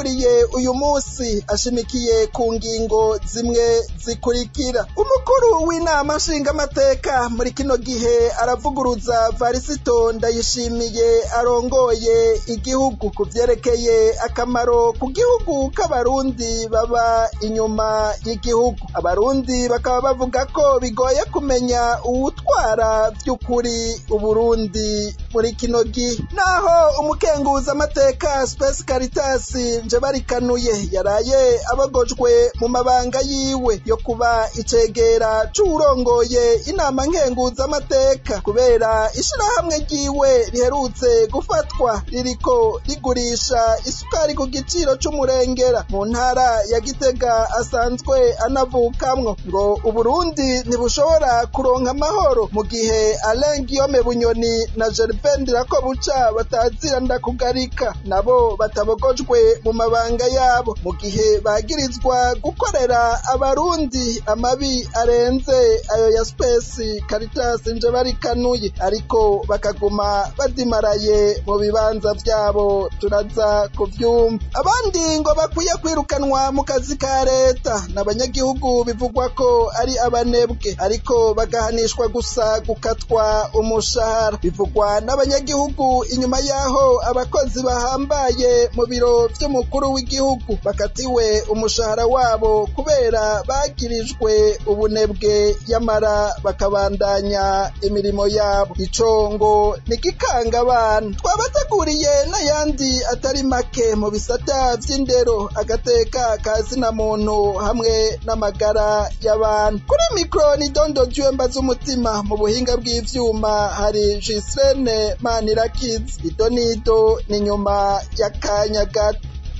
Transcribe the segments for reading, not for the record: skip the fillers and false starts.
twabateguriye uyu munsi ashimikiye ku ngingo zimwe zikurikira. Umukuru w'inama nshingamateka muri kino gihe aravuguruza Varisito Ndayishimiye arongoye igihugu ku vyerekeye akamaro ku gihugu k'abarundi baba inyuma y'igihugu. Abarundi bakaba bavuga ko bigoye kumenya uwutwara vy'ukuri Uburundi muri kino gihe. Naho umukenguza amateka Space Caritas Njebarikanuye yaraye abagojwe mu mabanga yiwe yo kuba icegera c'uwurongoye inama nkenguza amateka kubera ishirahamwe ryiwe riherutse gufatwa ririko rigurisha isukari ku giciro c'umurengera mu ntara ya Gitega asanzwe anavukamwo. Ngo Uburundi ntibushobora kuronka amahoro mu gihe Alain Guillaume Bunyoni na Gervais Ndirakobuca batazira ndakugarika nabo batabogojwe mu mabanga yabo mu gihe bagirizwa gukorera abarundi amabi arenze ayo ya Space Caritas Njebarikanuye ariko bakaguma badimaraye mu bibanza vyabo. Turaza kuvyumva. Abandi ngo bakwiye kwirukanwa mu kazi ka leta n'abanyagihugu bivugwa ko ari abanebwe ariko bagahanishwa gusa gukatwa umushahara. Bivugwa n'abanyagihugu inyuma yaho abakozi bahambaye mu biro vy'umukuru w'igihugu bakatiwe umushahara wabo kubera bagirijwe ubunebwe yamara bakabandanya imirimo yabo. Ico ngo nikikanga abantu. Twabateguriye n'ayandi atari make mu bisata vy'indero, agateka kazina muntu hamwe n'amagara y'abantu. Kuri mikro ni Dondo Jwemba z'umutima, mu buhinga bw'ivyuma hari Gislene Manirakiza. Idonido ni nyuma y'akanya gato.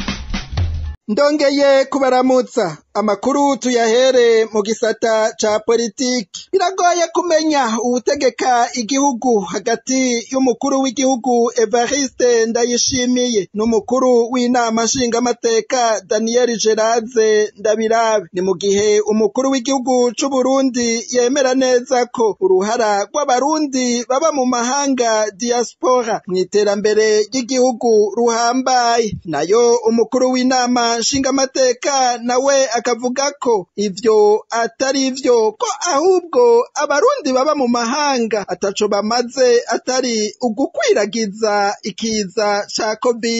Ndongeye kubaramutsa. Amakuru tuyahere mu gisata ca politiki. Biragoye kumenya uwutegeka igihugu hagati y'umukuru w'igihugu Evariste Ndayishimiye n'umukuru w'inama nshingamateka Daniel Geraze Ndabirabe. Ni mu gihe umukuru w'igihugu c'u Burundi yemera neza ko uruhara rw'abarundi baba mu mahanga diaspora mw'iterambere ry'igihugu ruhambaye. Nayo umukuru w'inama nshingamateka nawe akavuga ko ivyo atari ivyo, ko ahubwo abarundi baba mu mahanga ataco bamaze atari ugukwiragiza ikiza ca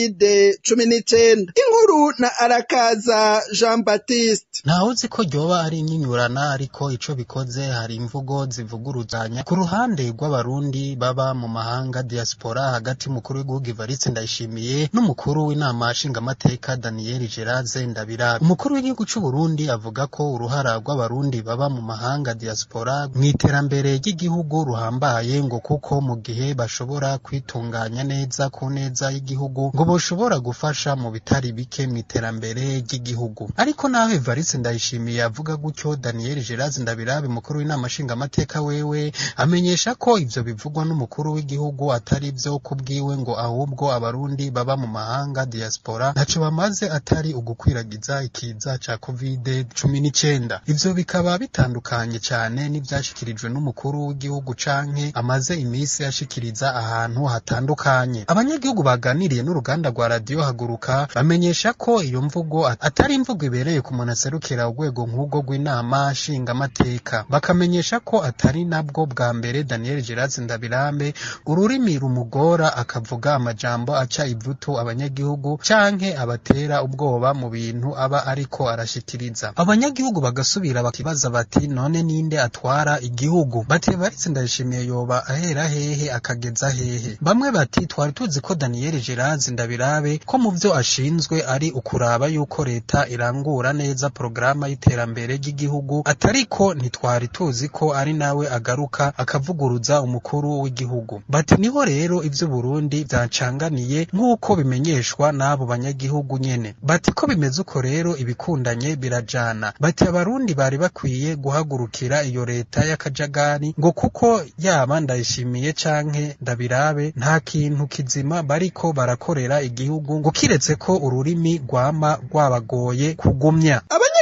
COVID-19. Inkuru na Arakaza Jean Baptiste. Ntawuzi ko ryoba ari inyinyurana ariko ico bikoze hari imvugo zivuguruzanya ku ruhande rw'abarundi baba mu mahanga diaspora hagati mukuru w'igihugu Evariste Ndayishimiye n'umukuru w'inama nshingamateka Daniel Geraze Ndabirabe. Umukuru w'igihugu c'u Burundi avuga ko uruhara rw'abarundi baba mu mahanga diaspora mw'iterambere ry'igihugu ruhambaye ngo kuko mu gihe bashobora kwitunganya neza ku neza y'igihugu ngo boshobora gufasha mu bitari bike mw'iterambere ry'igihugu. Ariko naho Evariste Ndayishimiye avuga gutyo, Daniel Geraze Ndabirabe mukuru w'inama nshingamateka wewe amenyesha ko ivyo bivugwa n'umukuru w'igihugu atari vyo kubwiwe ngo ahubwo abarundi baba mu mahanga diaspora ntaco bamaze atari ugukwiragiza ikiza ca COVID-19. Ivyo bikaba bitandukanye cyane n'ivyashikirijwe n'umukuru w'igihugu canke amaze imisi ashikiriza ahantu hatandukanye. Abanyagihugu baganiriye n'uruganda rwa radio Haguruka bamenyesha ko iyo mvugo atari imvugo ibereye ku muntu aserukira urwego nk'ubwo rw'inama nshingamateka. Bakamenyesha ko atari nabwo bwa mbere Daniel Geraze Ndabirabe ururimi rumugora akavuga amajambo aca ivutu abanyagihugu canke abatera ubwoba mu bintu aba ariko arashikiriza. Abanyagihugu bagasubira bakibaza bati none ninde atwara igihugu? Bati Evariste Ndayishimiye yoba ahera hehe akageza hehe? Bamwe bati twari tuzi ko Daniel Geraze Ndabirabe ko mu vyo ashinzwe ari ukuraba yuko leta irangura neza programa y'iterambere ry'igihugu, atariko ntitwari tuzi ko ari nawe agaruka akavuguruza umukuru w'igihugu. Bati niho rero ivyo Burundi vyancanganiye nk'uko bimenyeshwa n'abo banyagihugu nyene. Bati ko bimeze uko rero ibikundanye birajana. Bati abarundi bari bakwiye guhagurukira iyo leta y'akajagari ngo kuko yaba Ndayishimiye canke Ndabirabe nta kintu kizima bariko barakorera igihugu ngo kiretse ko ururimi rwama rwabagoye kugumya. Abanyagihugu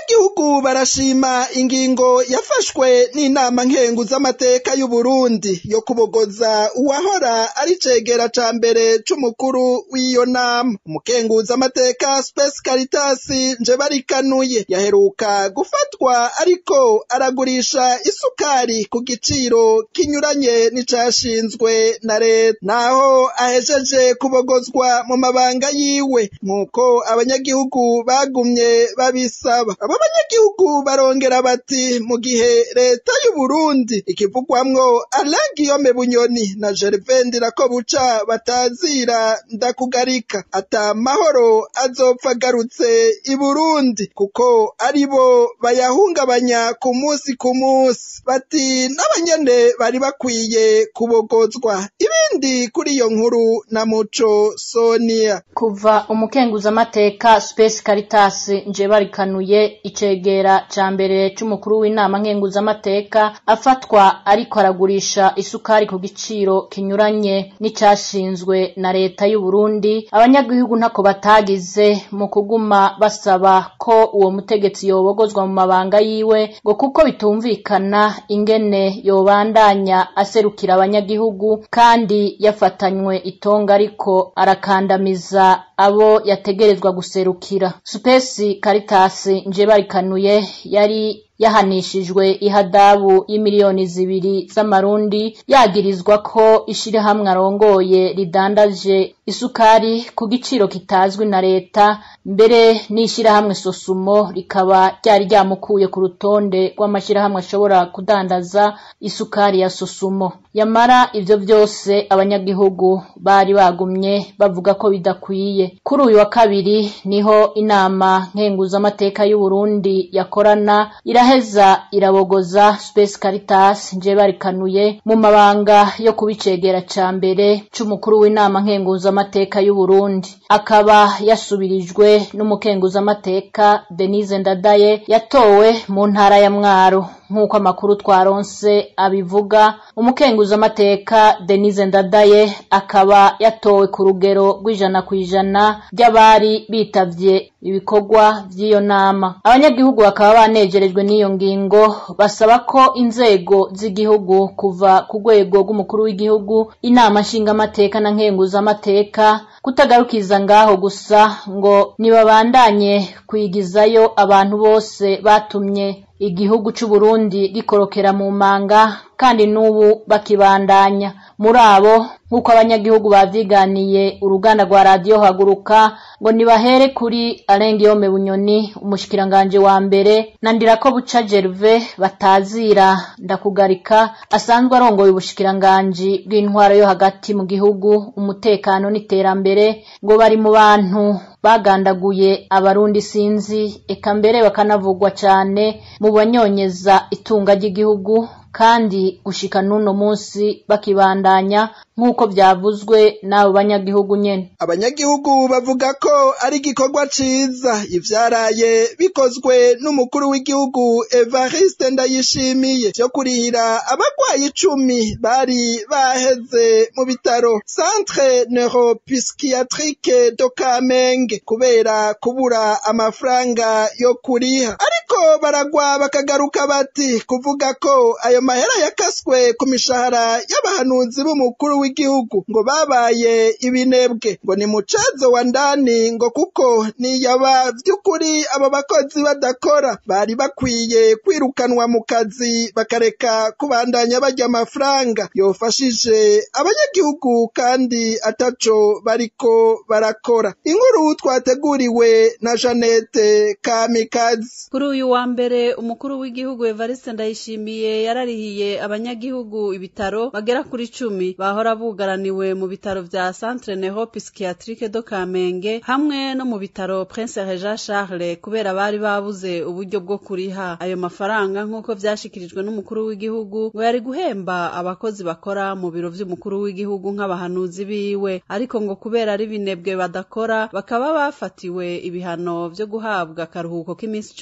abanyagihugu barashima ingingo yafashwe n'inama nkenguzamateka y'u Burundi yo kubogoza uwahora ari cegera ca mbere c'umukuru w'iyo nama. Umukenguzamateka Space Caritas Njebarikanuye yaheruka gufatwa ariko aragurisha isukari ku giciro kinyuranye n'icashinzwe na leta, naho ahejeje kubogozwa mu mabanga yiwe nk'uko abanyagihugu bagumye babisaba. Abo banyagihugu barongera bati mu gihe leta y'u Burundi ikivugwamwo Alain Guillaume Bunyoni na Gervais Ndirakobuca batazira ndakugarika, ata mahoro azopfa agarutse i Burundi kuko aribo bayahungabanya ku munsi ku munsi. Bati n'abanyene bari bakwiye kubogozwa. Ibindi kuri iyo nkuru na Muco Sonia. Kuva umukenguzamateka Space Caritas Njebarikanuye icegera ca mbere c'umukuru w'inama nkenguzamateka afatwa ariko aragurisha isukari ku giciro kinyuranye n'icashinzwe na leta y'u Burundi, abanyagihugu ntako batagize mu kuguma basaba ko uwo mutegetsi yobogozwa mu mabanga yiwe ngo kuko bitumvikana ingene yobandanya aserukira abanyagihugu kandi yafatanywe itonga ariko arakandamiza abo yategerezwa guserukira. Space Caritas Njebarikanuye yari yahanishijwe ihadabu y'imiliyoni 2 z'amarundi yagirizwa ko ishirahamwe arongoye ridandaje isukari ku giciro kitazwi na leta, mbere n'ishirahamwe Sosumo rikaba ryari ryamukuye ku rutonde rw'amashirahamwe ashobora kudandaza isukari ya Sosumo. Yamara ivyo vyose abanyagihugu bari bagumye bavuga ko bidakwiye. Kuri uyu wa kabiri niho inama nkenguzamateka y'u Burundi yakorana iraheza irabogoza Space Caritas Njebarikanuye mu mabanga yo kubicegera ca mbere c'umukuru w'inama nkenguzamateka y'u Burundi. Akaba yasubirijwe n'umukenguzamateka Denise Ndadaye yatowe mu ntara ya Mwaro. Nk'uko amakuru twaronse abivuga, umukenguzamateka Denise Ndadaye akaba yatowe ku rugero rw'100% ry'abari bitavye ibikorwa vy'iyo nama. Abanyagihugu bakaba banejerejwe n'iyo ngingo, basaba ko inzego z'igihugu kuva ku rwego rw'umukuru w'igihugu, inama nshingamateka na nkenguzamateka kutagarukiza ngaho gusa ngo nibabandanye kwigizayo abantu bose batumye igihugu c'u Burundi gikorokera mu manga kandi n'ubu bakibandanya. Muri abo nk'uko abanyagihugu bavyiganiye uruganda rwa radio Haguruka ngo nibahere kuri Alain Guillaume Bunyoni umushikiranganje wa mbere na Ndirakobuca Gervais batazira ndakugarika asanzwe arongoye ubushikiranganje bw'intwaro yo hagati mu gihugu, umutekano n'iterambere, ngo bari mu bantu bagandaguye abarundi sinzi eka mbere bakanavugwa cyane mu banyonyeza itunga ry'igihugu kandi gushika n'uno munsi bakibandanya nk'uko byavuzwe n'abo banyagihugu nyene. Abanyagihugu bavuga ko ari igikorwa ciza ivyaraye bikozwe n'umukuru w'igihugu Evariste Ndayishimiye cyo kurihira abagwayi 10 bari baheze mu bitaro Centre Neuropsychiatrique de Kamenge kubera kubura amafaranga yo kuriha, ariko baragwa bakagaruka bati kuvuga ko ayo mahera yakaswe ku mishahara y'abahanuzi b'umukuru w'igihugu ngo babaye ibinebwe, ngo ni mucazo wa ndani, ngo kuko niyaba vy'ukuri abo bakozi badakora bari bakwiye kwirukanwa mu kazi bakareka kubandanya barya amafaranga yofashije abanyagihugu kandi ataco bariko barakora. Inkuru twateguriwe na Jeannette Kamikazi. Kuri uyu wa mbere umukuru w'igihugu Evariste Ndayishimiye yararihiye abanyagihugu ibitaro bagera kuri 10 bahora bugaraniwe mu bitaro vya Centre Neuropsychiatrique de Kamenge hamwe no mu bitaro Prince Regent Charles kubera bari babuze uburyo bwo kuriha ayo mafaranga nk'uko vyashikirijwe n'umukuru w'igihugu ngo yari guhemba abakozi bakora mu biro vy'umukuru w'igihugu nk'abahanuzi biwe, ariko ngo kubera ari binebwe badakora bakaba bafatiwe ibihano vyo guhabwa akaruhuko k'iminsi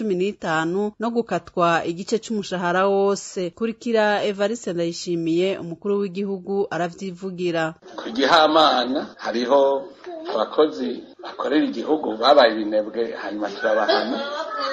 15 no gukatwa igice c'umushahara wose. Kurikira Evariste Ndayishimiye umukuru w'igihugu aravyivugira. Kugihamana hariho abakozi bakorera igihugu babaye ibinebwe hanyuma turabahana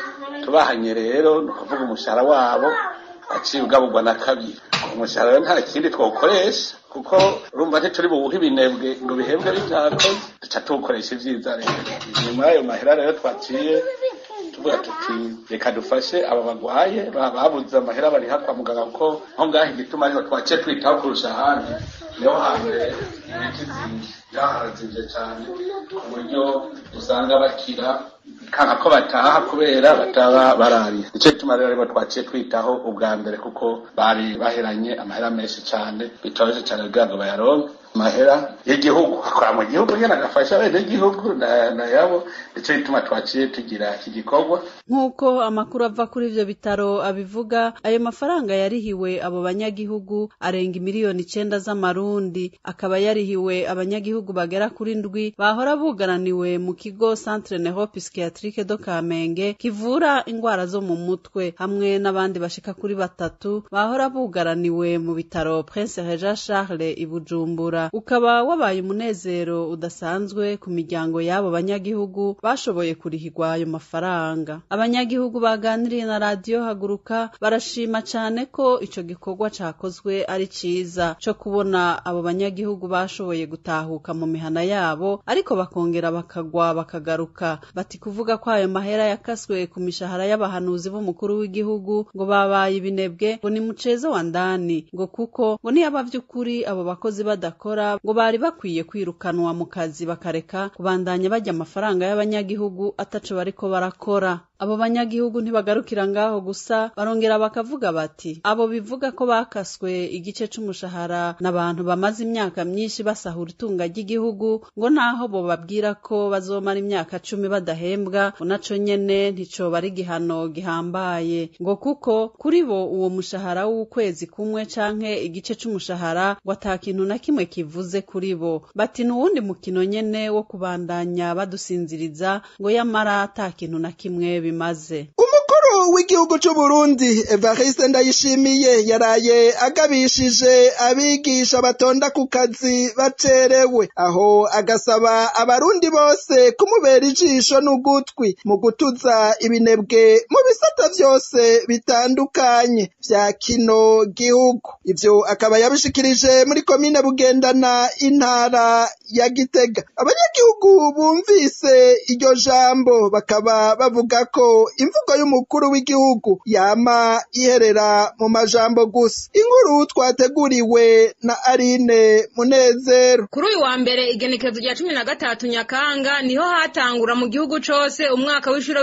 tubahanye rero ni ukuvuga umushahara wabo aciye ugaburwa na kabiri. Umushahara nta kindi twokoresha kuko urumva ntituri buwuhe ibinebwe ngo bihembwe bitakoze, duca tuwukoresha ivyiza rero. Nyuma y'ayo mahera rero twaciye tuvuga tuti reka dufashe aba bagwaye babuze amahera bari kwa muganga kuko aho ngaho igituma ariho twaciye twitaho kurusha ahandi niho hambere imiti zimvye yaharazimvye cane ku buryo usanga bakira kanka ko bataha kubera bataba barari. Ico gituma rero twaciye twitaho ubwa mbere kuko bari baheranye amahera menshi cane bitoje cane kugira ngo bayaronke mahera y'igihugu akora mu gihugu nyene agafasha bene igihugu na yabo. Ico gituma twaciye tugira iki gikorwa. Nk'uko amakuru ava kuri ivyo bitaro abivuga, ayo mafaranga yarihiwe abo banyagihugu arenga miliyoni 9 z'amarundi, akaba yarihiwe abanyagihugu bagera kuri 7 bahora bugaraniwe mu kigo Centre Neuropsychiatrique do Kamenge kivura ingwara zo mu mutwe, hamwe n'abandi bashika kuri 3 bahora bugaraniwe mu bitaro Prince Regent Charles i Bujumbura. Ukaba wabaye umunezero udasanzwe ku miryango y'abo banyagihugu bashoboye kurihirwa ayo mafaranga. Abanyagihugu baganiriye na radio Haguruka barashima cane ko ico gikorwa cakozwe ari ciza co kubona abo banyagihugu bashoboye gutahuka mu mihana yabo, ariko bakongera bakagwa bakagaruka. Bati kuvuga ko ayo mahera yakaswe ku mishahara y'abahanuzi b'umukuru w'igihugu ngo babaye ibinebwe ngo ni mucezo wa ndani, ngo kuko ngo niyaba vy'ukuri abo bakozi badakora ngo bari bakwiye kwirukanwa mu kazi bakareka kubandanya bajya amafaranga y'abanyagihugu ataco bariko barakora. Abo banyagihugu ntibagarukira ngaho gusa, barongera bakavuga bati abo bivuga ko bakaswe igice c'umushahara n'abantu bamaze imyaka myinshi basahura itunga ry'igihugu, ngo naho bo babwira ko bazomara imyaka 10 badahembwa, unaco nyene ntico bari gihano gihambaye, ngo kuko kuri bo uwo mushahara w'ukwezi kumwe canke igice c'umushahara ngo atakintu na kimwe kivuze kuri bo. Bati n'uwundi mukino nyene wo kubandanya badusinziriza ngo yamara atakintu na kimwe bimaze. Umukuru w'igihugu c'u Burundi Evariste Ndayishimiye yaraye agabishije abigisha batonda ku kazi bacerewe, aho agasaba abarundi bose kumubera ijisho n'ugutwi mu gutuza ibinebwe mu bisata vyose bitandukanye vya kino gihugu. Ivyo akaba yabishikirije muri komine Bugendana intara ya Gitega. Abanyagihugu bumvise iryo jambo bakaba bavuga ko imvugo y'umukuru w'igihugu yama iherera mu majambo gusa. Inkuru twateguriwe na Aline Munezero. Kuri uyu wa mbere igenekerezo rya 13 Nyakanga niho hatangura mu gihugu cose umwaka w'ishuri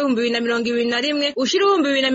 2021 ushira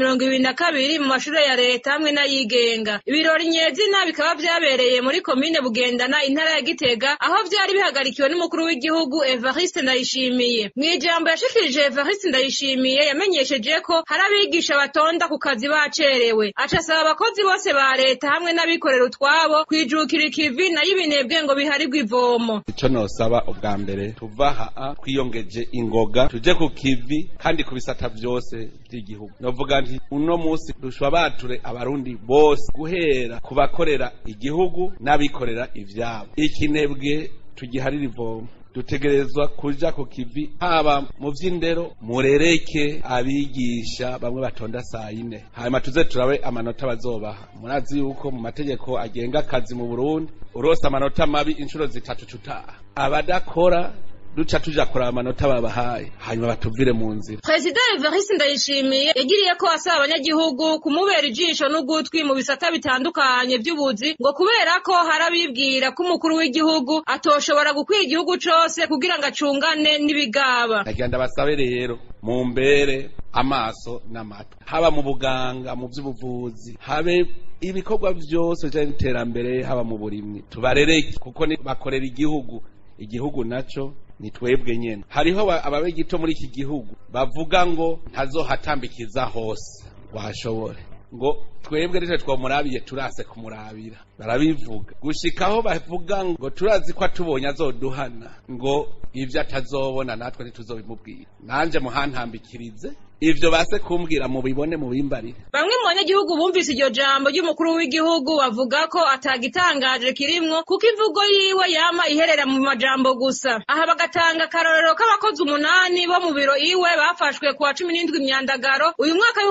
2022 mu mashuri ya leta hamwe n'ayigenga. Ibirori nyezina bikaba vyabereye muri komine Bugendana intara ya Gitega, aho vyari bihagarikiwe n'umukuru w'igihugu Evariste Ndayishimiye. Mwijambo yashikirije Evariste Ndayishimiye yamenyesheje ko hari abigisha batonda ku kazi bacerewe. Acasaba abakozi bose ba leta hamwe n'abikorera utwabo kwijukira ikivi na y'ibinebwe ngo biharigwe ivomo. Ico nosaba ubwa mbere tuvaha kwiyongeje ingoga tuje ku kivi kandi ku bisata vyose by'igihugu. Novuga nti uno musi dushwa bature abarundi bose guhera kubakorera igihugu n'abikorera ivyabo. Ikinebwe tugiharira ivomo. Dutegerezwa kuja ku kivi haba mu vy'indero murereke abigisha bamwe batonda 4 hanyuma tuze turabe amanota bazobaha. Murazi yuko mu mategeko agenga akazi mu Burundi urose amanota mabi inshuro 3 cutaha, abadakora duca tuja kora amanota babahaye hanyuma batuvire mu nzira. President Evariste Ndayishimiye yagiriye ko asaba abanyagihugu kumubera ijisho n'ugutwi mu bisata bitandukanye by'ubuzi, ngo kubera ko harabibwira ko umukuru w'igihugu atoshobora gukwiye igihugu cose kugira ngo acungane n'ibigaba. Agenda basabe rero mu mbere amaso n'amatwi, haba mu buganga mu by'ubuvuzi habe ibikorwa byose by'iterambere, haba mu burimyi tubarereke kuko ni bakorera igihugu naco ni twebwe nyene. Hariho ababegito muri iki gihugu bavuga ngo ntazohatambikiza hose washobore, ngo twebwe rero twamurabiye turase kumurabira. barabivuga gushikaho bavuga ngo turazi ko atubonye azoduhana ngo ivyo atazobona natwe ntituzobimubwira nanje muhantambikirize ivyo base kumbwira mu bibone mu bimbarire. Bamwe mu banyagihugu bumvise iryo jambo ry'umukuru w'igihugu bavuga ko atagitangaje kirimwo kuko imvugo yiwe yama iherera mu majambo gusa. Aha bagatanga akarorero k'abakozi 8 bo mu biro iwe bafashwe kuwa 17 Myandagaro uyu mwaka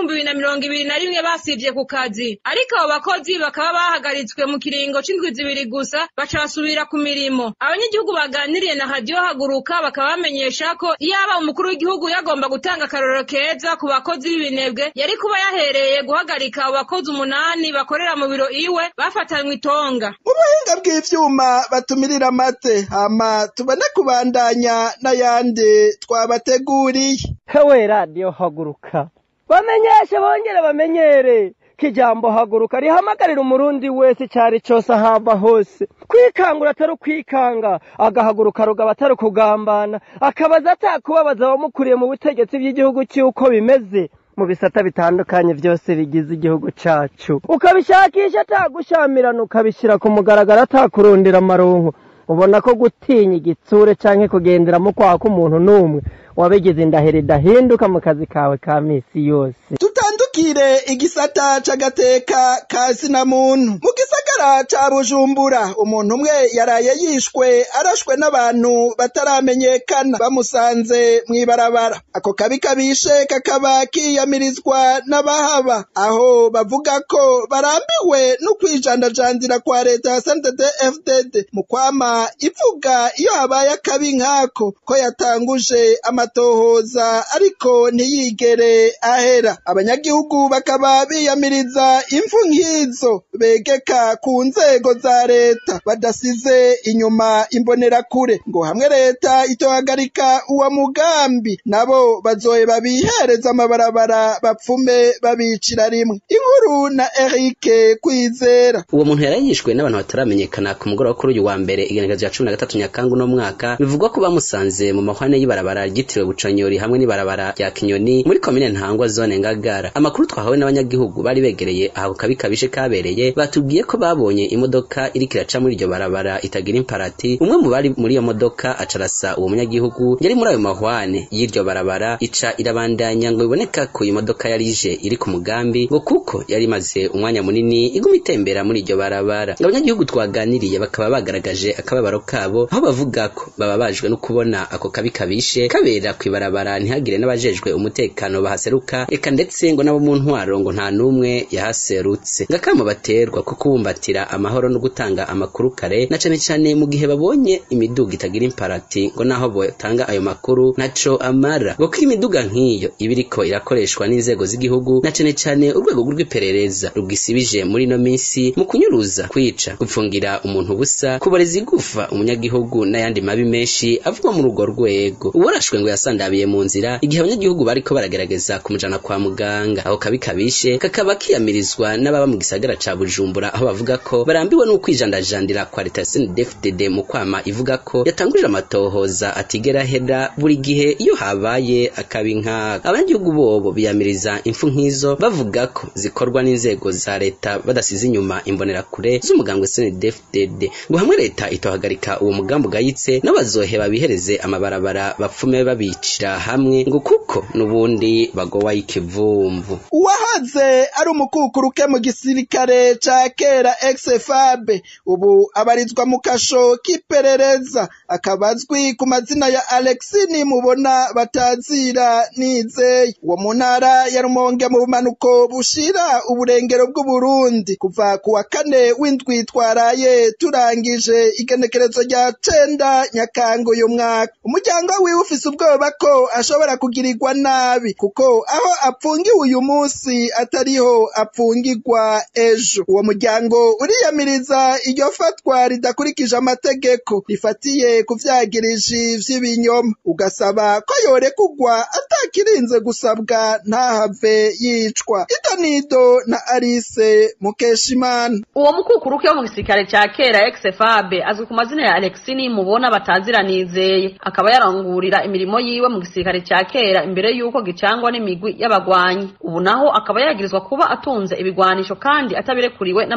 2021 basivye ku kazi, ariko abo bakozi bakaba bahagaritswe mu kiringo c'indwi zibiri gusa baca basubira ku mirimo. Abanyagihugu baganiriye na Radio Haguruka bakaba bamenyesha ko iyaba umukuru w'igihugu yagomba gutanga akarorero keza ku bakozi b'ibinebwe yari kuba yahereye guhagarika abakozi 8 bakorera mu biro iwe bafatanywe itonga. Mu buhinga bw'ivyuma batumirira amate hama tubone kubandanya n'ayandi twabateguriye. Hewe Radio Haguruka bamenyeshe bongere bamenyere kijambo haguruka rihamagarira umurundi wese cyari cyose ahava hose kwikangura atari kwikanga agahaguruka rugaba atari kugambana akabaza atakubabaza abamukuriye mu butegetsi bw'igihugu cy'uko bimeze mu bisata bitandukanye byose bigize igihugu cacu ukabishakisha atagushamirana ukabishira ku mugaragaro atakurondera amaronko ubona ko gutinya igitsure canke kugenderamo kwako umuntu numwe wabigize indaheri dahinduka mu kazi kawe ka misi yose. Tutandukire igisata c'agateka kazina muntu mu gisagara ca Bujumbura umuntu umwe yaraye yishwe arashwe n'abantu bataramenyekana bamusanze mwibarabara. Ako kabi kabishe kakaba kiyamirizwa n'abahaba aho bavuga ko barambiwe no kwijandajandira kwa leta ya CNDD-FDD mu kwama ivuga iyo habaye akabi nkako ko yatanguje amatohoza ariko ntiyigere ahera. Abanyagihugu bakaba biyamiriza imfu nk'izo begeka ku nzego za leta badasize inyuma imbonerakure ngo hamwe leta itohagarika uwo mugambi nabo bazoheba bihereza amabarabara bapfume babicira rimwe. Inkuru na Eric Kwizera. Uwo muntu yarayishwe n'abantu bataramenyekana ku mugoroba kuri uyu wa mbere igenekerezo ya 13 Nyakanga no mwaka bivugwa ko bamusanze mu mahwane y'ibarabara ryitiriwe Bucanyori hamwe n'ibarabara rya Kinyoni muri komine Ntangwa zone Ngagara. Amakuru twahawe n'abanyagihugu bari begereye aho kabikabishe kabereye batubwiye ko babonye imodoka iri kiraca muri iryo barabara itagira imparati. Umwe mu bari muri iyo modoka acarasa uwo munyagihugu yari muri ayo mahwane y'iryo barabara ica irabandanya ngo iboneka ko iyo modoka yarije iri ku mugambi ngo kuko yari maze umwanya munini iguma itembera muri iryo barabara. Abanyagihugu twaganiriye bakaba bagaragaje akababaro kabo aho bavuga ko bababajwe no kubona ako kabikabishe kabera kwibarabara ntihagire n'abajejwe umutekano bahaseruka eka ndetse ngo nabo mu ntwaro ngo nta numwe yahaserutse. Ngakamo baterwa ko kubumbatira amahoro no gutanga amakuru kare na cane cane mu gihe babonye imiduga itagira imparati ngo naho botanga ayo makuru naco amara ngo ko imiduga nk'iyo ibiriko irakoreshwa n'inzego z'igihugu na cane cane urwego rw'iperereza rugisibije muri no minsi mu kunyuruza kwica gupfungira umuntu busa kubareza igufa umunyagihugu n'ayandi mabi menshi avugwa mu rugo rwego. Uwarashwe ngo yasandabiye mu nzira igihe abanyagihugu bariko baragerageza kumujana kwa muganga. Aho kabikabishe kakaba kiyamirizwa n'ababa mu gisagara ca Bujumbura aho bavuga ko barambiwe no kwijandajandira kwa leta CNDD-FDD mu kwama ivuga ko yatangurije amatohoza atigera hera buri gihe iyo habaye akabi nkaka. Abanyagihugu bobo biyamiriza imfu nk'izo bavuga ko zikorwa n'inzego za leta badasize inyuma imbonerakure z'umugambwe CNDD-FDD ngo hamwe leta itohagarika uwo mugambi ugayitse n'abazoheba bihereze amabarabara bapfume babicira hamwe ngo kuko nubundi bagowa ikivumvu. Uwahaze ari umukukuruke mu gisirikare ca kera ex-FAB ubu abarizwa mu kasho k'iperereza akabazwi ku mazina ya Alexini mubona batazira Nizeye uwo mu ntara ya Rumonge mu bumanuko bushira uburengero bw'Uburundi kuva ku wa 4 w'indwi twaraye turangije igenekerezo rya 9 Nyakanga uyu mwaka. Umuryango wiwe ufise ubwoba ko ashobora kugirirwa nabi kuko aho apfungiwe uyu munsi atariho apfungirwa ejo. Uwo muryango uriyamiriza iryo fatwa ridakurikije amategeko rifatiye ku vyagiriji vy'ibinyoma ugasaba ko yorekugwa atakirinze gusabwa ntahave yicwa. Itanido na Alice Mukeshimana. Uwo mukukuruke wo mu gisirikare ca kera ex-FAB azwi ku mazina ya Alexini mubona batazira Nizeye akaba yarangurira imirimo yiwe mu gisirikare ca kera imbere yuko gicangwa n'imigwi y'abagwanyi. Ubu naho akaba yagirizwa kuba atunze ibigwanisho kandi atabirekuriwe n'amategeko.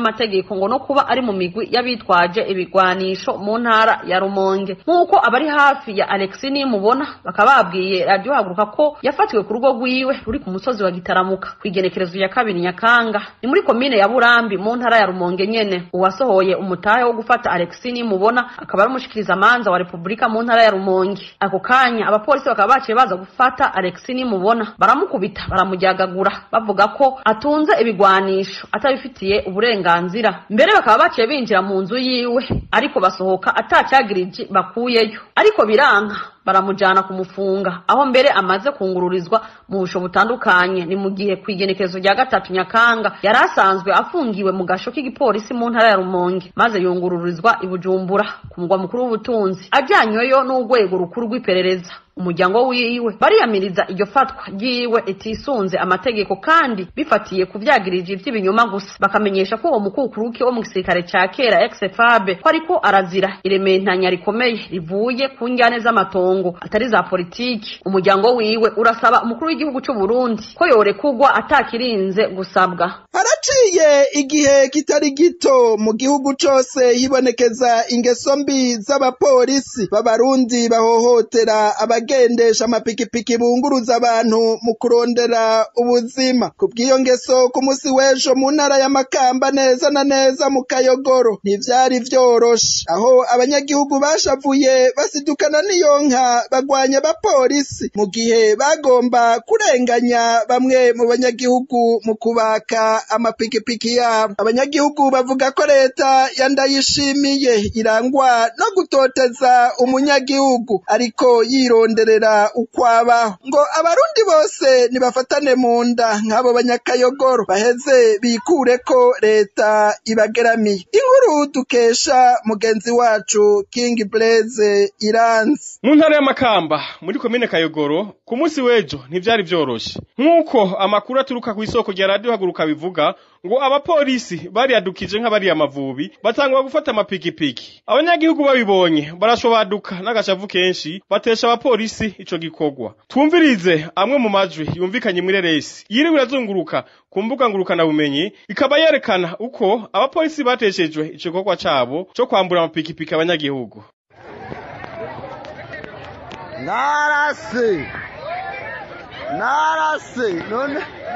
amategeko ngo no kuba ari mu migwi y'abitwaje ibigwanisho mu ntara ya Rumonge. Nk'uko abari hafi ya Alexis Nimubona bakaba babwiye radio Haguruka ko yafatiwe ku rugo rwiwe ruri ku musozi wa Gitaramuka kwigenekerezo ya 2 Nyakanga ni muri komine ya Burambi mu ntara ya Rumonge nyene. Uwasohoye umutahe wo gufata Alexis Nimubona akaba ari umushikiriza manza wa Republika mu ntara ya Rumonge. Ako kanya abapolisi bakaba baciye baza gufata Alexis Nimubona baramukubita baramujyagagura bavuga ko atunze ibigwanisho atabifitiye uburenganzira. Mbere bakaba baciye binjira mu nzu yiwe ariko basohoka atacyagirije bakuyeyo, ariko biranka baramujana kumufunga aho mbere amaze kungururizwa mu busho butandukanye. Ni mu gihe kwigenekezo rya 3 Nyakanga yarasanzwe afungiwe mu gasho k'igipolisi mu ntara ya Rumonge maze yungururizwa i Bujumbura ku mugwa mukuru w'ubutunzi ajanyweyo n'urwego rukuru rw'iperereza. Umuryango wiwe bariyamiriza iryo fatwa ryiwe etisunze amategeko kandi bifatiye kuvyagirije ivy'ibinyoma gusa, bakamenyesha ko uwo mukukuruke wo mu gisirikare ca kera XFAB ko ariko arazira irementanya rikomeye rivuye ku njyane z'amatongo atari za politiki. Umuryango wiwe urasaba umukuru w'igihugu cy'u Burundi ko yorekugwa atakirinze gusabwa. Haraciye igihe kitari gito mu gihugu cose hibonekeza ingeso mbi z'abapolisi b'abarundi bahohotera abagendesha amapikipiki bunguruza abantu mu kurondera ubuzima. Kubw'iyo ngeso ku musi w'ejo mu ntara ya Makamba neza na neza mu Kayogoro ntivyari vyoroshe, aho abanyagihugu bashavuye basidukana n'iyonka bagwanya abapolisi mu gihe bagomba kurenganya bamwe mu banyagihugu mu kubaka amapikipiki yabo. Abanyagihugu bavuga ko leta yandayishimiye irangwa no gutoteza umunyagihugu ariko yironderera ukwabaho. Ngo abarundi bose nibafatane mu nda nk'abo banyakayogoro baheze bikure ko leta ibageramiye. Inkuru dukesha mugenzi wacu King Blaze Iranzi. Mu ntara ya Makamba muri komine Kayogoro ku munsi w'ejo ntivyari vyoroshe nk'uko amakuru aturuka ku isoko rya radio Haguruka bivuga ngo abapolisi bari yadukije nk'abari amavubi batangwa gufata amapikipiki. Abanyagihugu babibonye barashobaduka n'agashavu kenshi batesha abapolisi ico gikorwa. Twumvirize amwe mu majwi yumvikanye muri resi yiriwe yazunguruka ku mbuga ngurukana bumenyi ikaba yerekana uko abapolisi bateshejwe ico gikorwa cabo cyo kwambura amapikipiki abanyagihugu. Narase none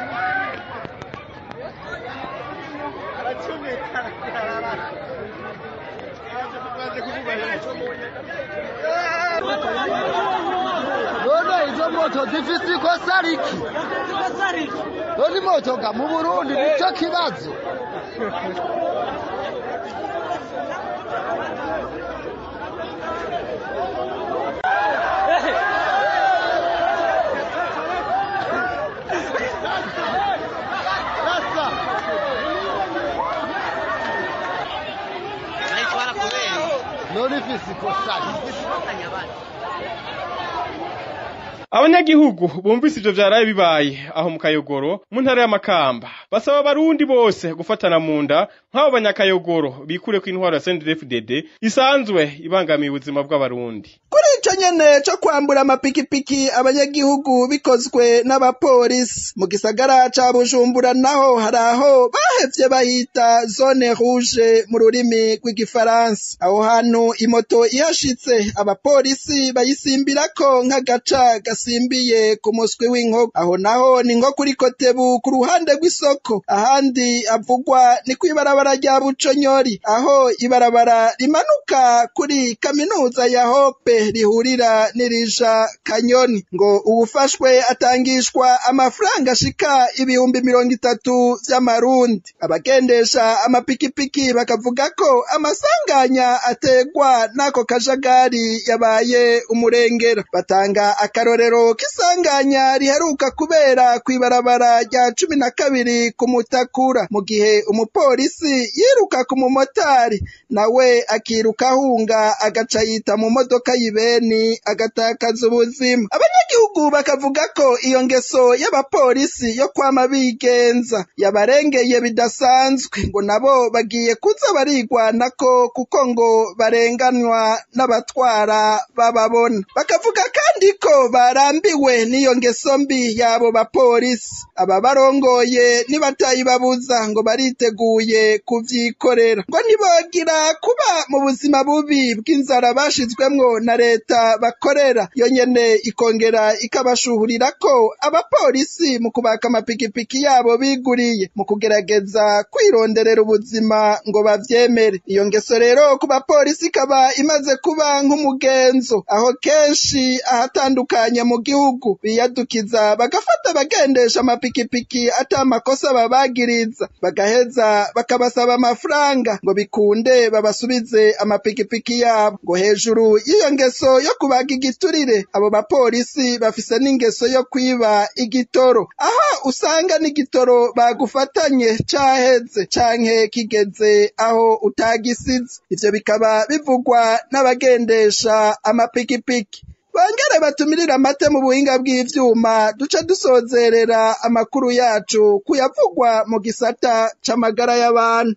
none izo moto zifise ikosa riki? None moto ga mu Burundi nico kibazo. Abanyagihugu bumvise ivyo vyaraye bibaye aho mu Kayogoro mu ntara ya Makamba basaba abarundi bose gufatana mu nda nk'abo banyakayogoro bikure ku intwaro ya CNDD-FDD isanzwe ibangamiye ubuzima bw'abarundi. Kuri ico nyene co kwambura amapikipiki abanyagihugu bikozwe n'abapolisi mu gisagara ca Bujumbura naho haraho bahevye bahita zone rouge mu rurimi rw'igifaransa. Aho hantu imoto ihashitse abapolisi bayisimbirako nk'agaca gasimbiye ku muswi w'inkoko. Aho naho ni nko kuri Kotebu ku ruhande rw'isoko. Ahandi avugwa ni kwibarabara rya Buconyori aho ibarabara rimanuka kuri kaminuza ya Hope rihurira n'irija Kanyoni. Ngo ubufashwe atangishwa amafaranga ashika 30,000 vy'amarundi. Abagendesha amapikipiki bakavuga ko amasanganya ategwa n'ako kajagari yabaye umurengera. Batanga akarorero k'isanganya riheruka kubera kwibarabara rya 12 ku Mutakura mu gihe umupolisi yiruka ku mumotari nawe akiruka hunga agaca yita mu modoka y'ibeni agatakaza ubuzima. Abanyagihugu bakavuga ko iyo ngeso y'abapolisi yo kwama bigenza yabarengeye bidasanzwe, ngo nabo bagiye kuza barigwanako kuko ngo barenganwa n'abatwara bababona. Bakavuga kandi ko barambiwe n'iyo ngeso mbi yabo bapolisi. Aba barongoye nibatayibabuza ngo bariteguye kuvyikorera, ngo nibogira kuba mu buzima bubi bw'inzara bashizwemwo na leta bakorera, yo nyene ikongera ikabashuhurira ko abapolisi mu kubaka amapikipiki yabo biguriye mu kugerageza kwironderera ubuzima ngo bavyemere. Iyo ngeso rero ku bapolisi ikaba imaze kuba nk'umugenzo, aho kenshi ahatandukanye mu gihugu biyadukiza bagafata bagendesha amapikipiki ata makosa babagiriza, bagaheza bakabasaba amafaranga ngo bikunde babasubize amapikipiki yabo. Ngo hejuru y'iyo ngeso yo kubaga igiturire, abo bapolisi bafise n'ingeso yo kwiba igitoro, aho usanga n'igitoro bagufatanye caheze canke kigeze aho utagisize. Ivyo bikaba bivugwa n'abagendesha amapikipiki. Bongere batumirira amate mu buhinga bw'ivyuma, duca dusozerera amakuru yacu kuyavugwa mu gisata c'amagara y'abantu.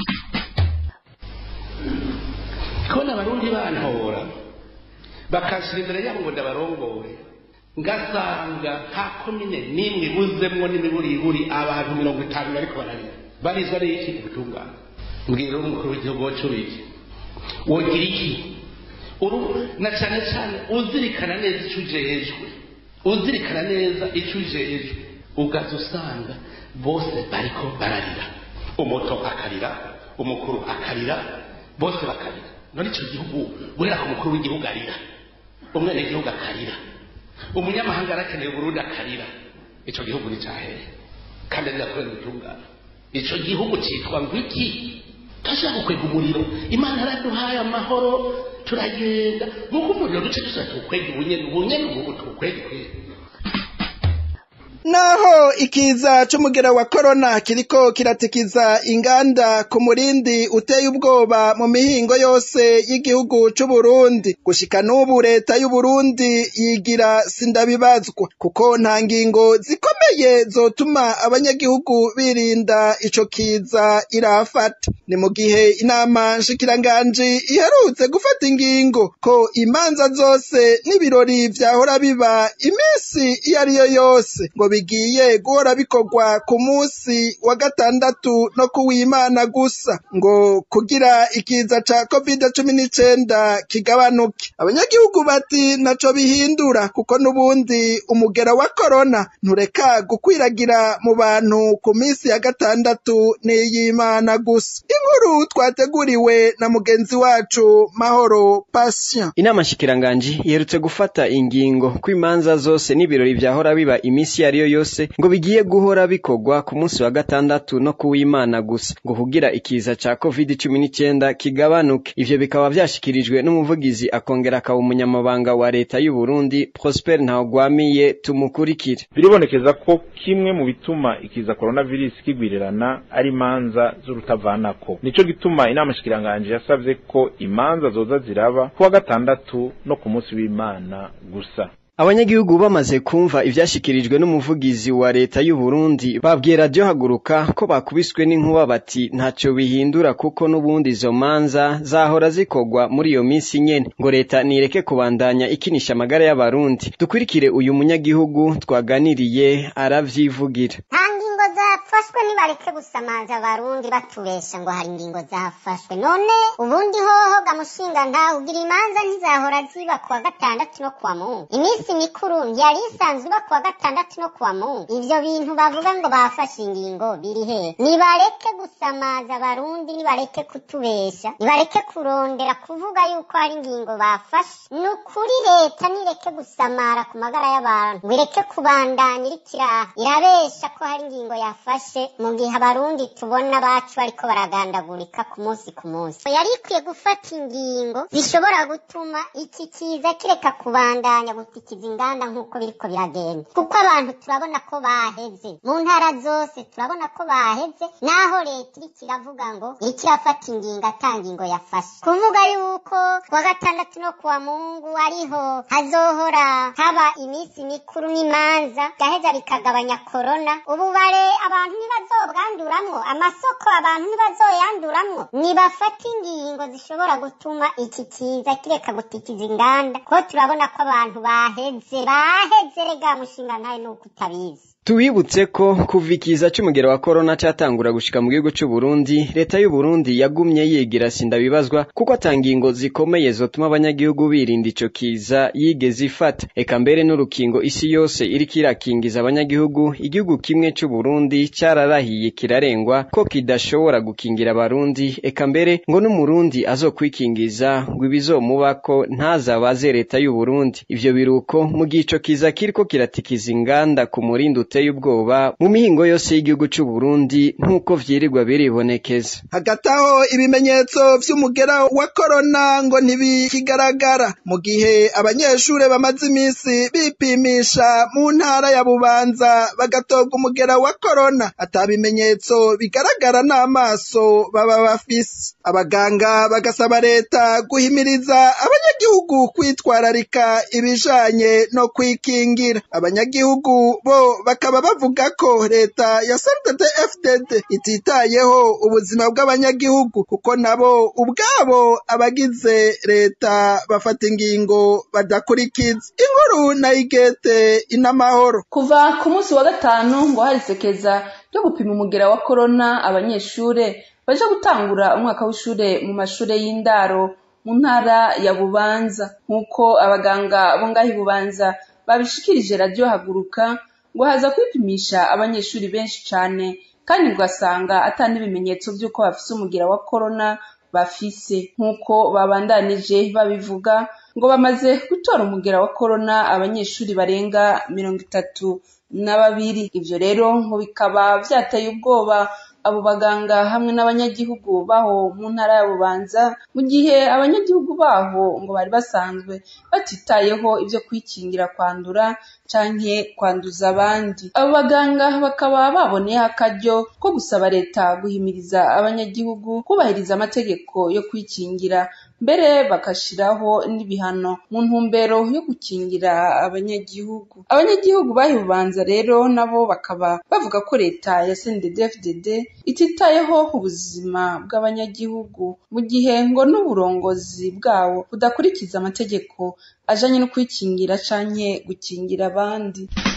Kona abarundi bantora bakashira imbere yabo ngo ndabarongore, ngasanga nta komine n'imwe ibuzemwo n'imiburiburi abantu 50 bariko bararira. Barizwa n'iki ubutungane? Mbwira umukuru w'igihugu wacu biki wogira iki? Na cyane cyane uzirikana neza icyo ujejwe, uzirikana neza icyo ujejwe, ugaza usanga bose bariko bararira. Umuto akarira, umukuru akarira, bose bakarira. None icyo gihugu guhera ku mukuru w'igihugu arira, umwene w'igihugu akarira, umunyamahanga arakeneye Burundi akarira, icyo gihugu ni cyahere kandi ndakorera ubutungane. Icyo gihugu cyitwa ngwiki? Tashaka kwega umuriro, Imana araduhaye amahoro turagenda nuko umuriro duce dusatu kwega ubunyene ubu tukwega. Naho ikiza c'umugera wa corona kiriko kiratikiza inganda ku murindi uteye ubwoba mu mihingo yose y'igihugu c'u Burundi, gushika n'ubu leta y'u Burundi yigira sindabibazwa, kuko nta ngingo zikomeye zotuma abanyagihugu birinda ico kiza irafata. Ni mu gihe inama nshikiranganji iherutse gufata ingingo ko imanza zose n'ibirori vyahora biba imisi iyo ariyo yose ngo bigiye guhora bikorwa ku munsi wa gatandatu no kuw'Imana gusa, ngo kugira ikiza ca COVID-19 kigabanuke. Abanyagihugu bati naco bihindura, kuko n'ubundi umugera wa corona ntureka gukwiragira mu bantu ku minsi ya gatandatu n'iy'Imana gusa. Inkuru twateguriwe na mugenzi wacu Mahoro Patient. Inama nshikiranganji iherutse gufata ingingo ko imanza zose n'ibirori vyahora biba imisi yariyo yose ngo bigiye guhora bikorwa ku munsi wa gatandatu no kuw'Imana gusa, ngo kugira ikiza ca COVID-19 kigabanuke. Ivyo bikaba vyashikirijwe n'umuvugizi akongera akaba umunyamabanga wa leta y'u Burundi Prosper Ntawugwamiye. Tumukurikire. Biribonekeza ko kimwe mu bituma ikiza coronavirus kigwirirana ari imanza z'urutavanako. Nico gituma inama shikiranganje yasavye ko imanza zoza ziraba kuwa gatandatu no ku munsi w'Imana gusa. Abanyagihugu bamaze kumva ivyashikirijwe n'umuvugizi wa leta y'u Burundi babwiye radio Haguruka ko bakubiswe n'inkuba, bati ntaco bihindura kuko n'ubundi izo manza zahora zikorwa muri iyo minsi nyene, ngo leta nireke kubandanya ikinisha amagara y'abarundi. Dukurikire uyu munyagihugu twaganiriye aravyivugira. Ingingo zafashwe nibareke gusamaza abarundi batubesha ngo hari ingingo zafashwe. None ubundi hoho gamushinga nta ugira imanza ntizahora ziba kuwa gatandatu no kuwa Mungu. Imisi mikuru yari isanzwe iba kuwa gatandatu no kuwa Mungu. Ivyo bintu bavuga ngo bafashe ingingo biri he? Nibareke gusamaza abarundi, nibareke kutubesha, nibareke kurondera kuvuga yuko hari ingingo bafashe. Nukuri leta nireke gusamara ku magara y'abantu, wireke kubandanya irikira irabesha ko hari ingingo yafashe mu gihe abarundi tubona bacu bariko baragandagurika ku munsi ku munsi. Yari ikwiye gufata ingingo zishobora gutuma iki kiza kireka kubandanya gutikiza inganda nk'uko biriko biragenda, kuko abantu turabona ko baheze mu ntara zose, turabona ko baheze, naho leta iriko iravuga ngo iriko irafata ingingo ata ngingo yafashe. Kuvuga yuko kuwa gatandatu no kuwa Mungu ariho hazohora haba imisi mikuru n'imanza gaheza bikagabanya corona. Ubu bare abantu abantu ntibazobwanduramwo, amasoko abantu ntibazoyanduramwo. Nibafata ingingo zishobora gutuma iki kiza kireka gutikiza inganda, ko turabona ko abantu baheze rega mushinga ntaye nuko utabizi. Tubibutse ko kuva ikiza c'umugero wa corona catangura gushika mu gihugu c'u Burundi, leta y'u Burundi yagumye yigira sindabibazwa kuko atangingo zikomeye zotuma abanyagihugu birinda ico kiza yigeze ifata. Eka mbere n'urukingo isi yose iriko irakingiza abanyagihugu, igihugu kimwe c'u Burundi cararahiye kirarengwa ko kidashobora gukingira abarundi, eka mbere ngo n'umurundi azokwikingiza ngo ibizomubako ntazabaze leta y'u Burundi. Ivyo biruko mu gihe ico kiza kiriko kiratikiza inganda ku murindi uteye ubwoba mu mihingo yose y'igihugu c'u Burundi nk'uko vyirirwa biribonekeza. Hagati aho ibimenyetso vy'umugera wa corona ngo ntibikigaragara, mu gihe abanyeshure bamaze imisi bipimisha mu ntara ya Bubanza bagatobwa umugera wa corona atabimenyetso bigaragara n'amaso baba bafise. Abaganga bagasaba leta guhimiriza abanyagihugu kwitwararika ibijanye no kwikingira. Abanyagihugu bo bakaba bavuga ko leta ya CNDD-FDD ititayeho ubuzima bw'abanyagihugu kuko nabo ubwabo abagize leta bafata ingingo badakurikiza. Inkuru na Igete Inamahoro. Kuva ku munsi wa gatanu ngo harisekeza ryo gupima umugera wa corona abanyeshure baje gutangura umwaka w'ishure mu mashure y'indaro mu ntara ya Bubanza, nk'uko abaganga bo ngaho Bubanza babishikirije radio Haguruka, ngo haza kwipimisha abanyeshuri benshi cane kandi ugasanga atani ibimenyetso by'uko bafise umugera wa corona bafise. Nk'uko babandanije babivuga, ngo bamaze gutora umugera wa corona abanyeshuri barenga 32. Ivyo rero ngo bikaba vyateye ubwoba abo baganga hamwe n'abanyagihugu baho mu ntara ya Bubanza, mu gihe abanyagihugu baho ngo bari basanzwe batitayeho ivyo kwikingira kwandura canke kwanduza abandi. Abo baganga bakaba baboneye akaryo ko gusaba leta guhimiriza abanyagihugu kubahiriza amategeko yo kwikingira, mbere bakashiraho n'ibihano mu ntumbero yo gukingira abanyagihugu. Abanyagihugu bahi Bubanza rero nabo bakaba bavuga ko leta ya CNDD-FDD ititayeho ubuzima bw'abanyagihugu, mu gihe ngo n'uburongozi bwabo budakurikiza amategeko ajanye no kwikingira canke gukingira abandi.